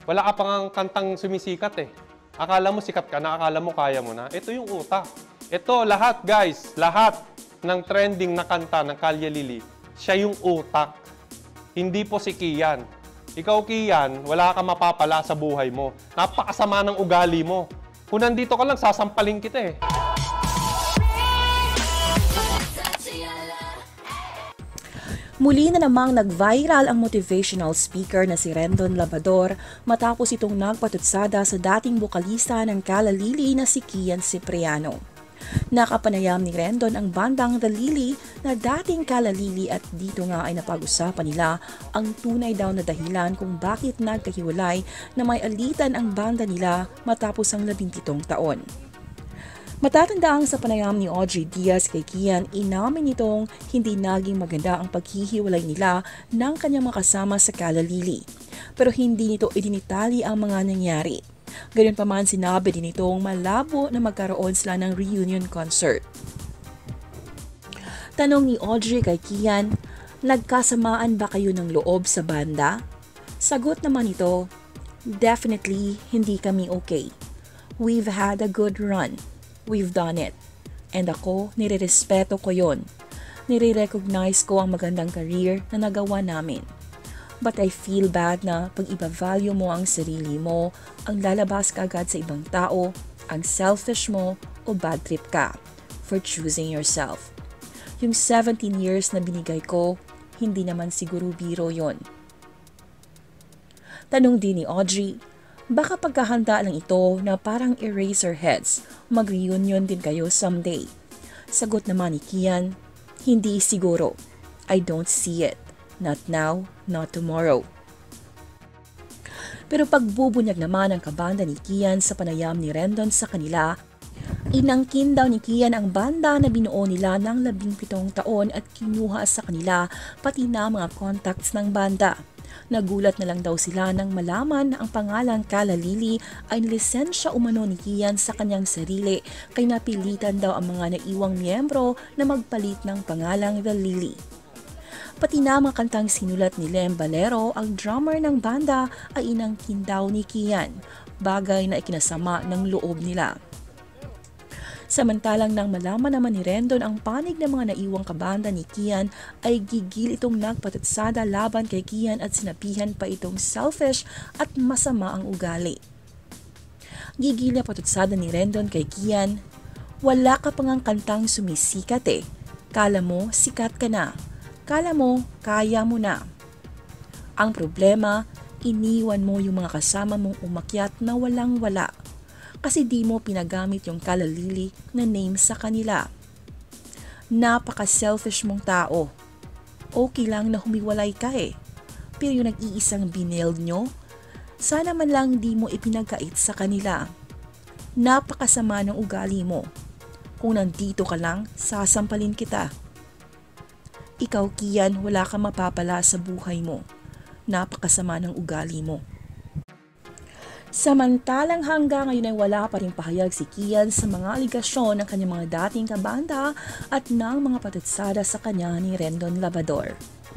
Wala ka pang kantang sumisikat eh. Akala mo sikat ka na, akala mo kaya mo na. Ito yung utak. Ito, lahat guys, lahat ng trending na kanta ng Kalye Lili, siya yung utak. Hindi po si Kian. Ikaw, Kian, wala ka mapapala sa buhay mo. Napakasama ng ugali mo. Kung nandito ka lang, sasampalin kita eh. Muli na namang nag-viral ang motivational speaker na si Rendon Labrador matapos itong nagpatutsada sa dating bokalista ng Kala Lili na si Kian Cipriano. Nakapanayam ni Rendon ang bandang The Lili na dating Kala Lili at dito nga ay napag-usapan nila ang tunay daw na dahilan kung bakit nagkahiwalay na may alitan ang banda nila matapos ang 17 taon. Matatandaang sa panayam ni Audrey Diaz kay Kian, inamin nitong hindi naging maganda ang paghihiwalay nila ng kanyang makasama sa Kala Lili. Pero hindi nito idinitali ang mga nangyari. Ganun pa man sinabi din nitong malabo na magkaroon sila ng reunion concert. Tanong ni Audrey kay Kian, nagkasamaan ba kayo ng loob sa banda? Sagot naman ito, definitely hindi kami okay. We've had a good run. We've done it. And ako, nirerespeto ko yon. Nire-recognize ko ang magandang career na nagawa namin. But I feel bad na pag iba-value mo ang sarili mo, ang lalabas ka agad sa ibang tao, ang selfish mo o bad trip ka for choosing yourself. Yung 17 years na binigay ko, hindi naman siguro biro yon. Tanong din ni Audrey, baka pagkahanda lang ito na parang Eraserheads, mag-reunion din kayo someday. Sagot naman ni Kian, hindi siguro. I don't see it. Not now, not tomorrow. Pero pagbubunyag naman ang kabanda ni Kian sa panayam ni Rendon sa kanila, inangkin daw ni Kian ang banda na binuo nila ng 17 taon at kinuha sa kanila pati na mga contacts ng banda. Nagulat na lang daw sila nang malaman na ang pangalang Kala Lili ay nilisensya umano ni Kian sa kanyang sarili kaya napilitan daw ang mga naiwang miyembro na magpalit ng pangalang The Lili. Pati na mga kantang sinulat ni Lem Valero, ang drummer ng banda, ay inangkin daw ni Kian, bagay na ikinasama ng loob nila. Samantalang nang malaman naman ni Rendon ang panig ng mga naiwang kabanda ni Kian, ay gigil itong nagpatutsada laban kay Kian at sinabihan pa itong selfish at masama ang ugali. Gigil na patutsada ni Rendon kay Kian, wala ka pang kantang sumisikat eh. Kala mo sikat ka na. Kala mo kaya mo na. Ang problema, iniwan mo yung mga kasama mong umakyat na walang-wala. Kasi di mo pinagamit yung Kala Lili na name sa kanila. Napaka-selfish mong tao. Okay lang na humiwalay ka eh. Pero yung nag-iisang binailed nyo, sana man lang di mo ipinagkait sa kanila. Napakasama ng ugali mo. Kung nandito ka lang, sasampalin kita. Ikaw, Kian, wala kang mapapala sa buhay mo. Napakasama ng ugali mo. Samantalang hanggang ngayon ay wala pa rin pahayag si Kian sa mga aligasyon ng kanyang mga dating kabanda at ng mga patutsada sa kanya ni Rendon Labrador.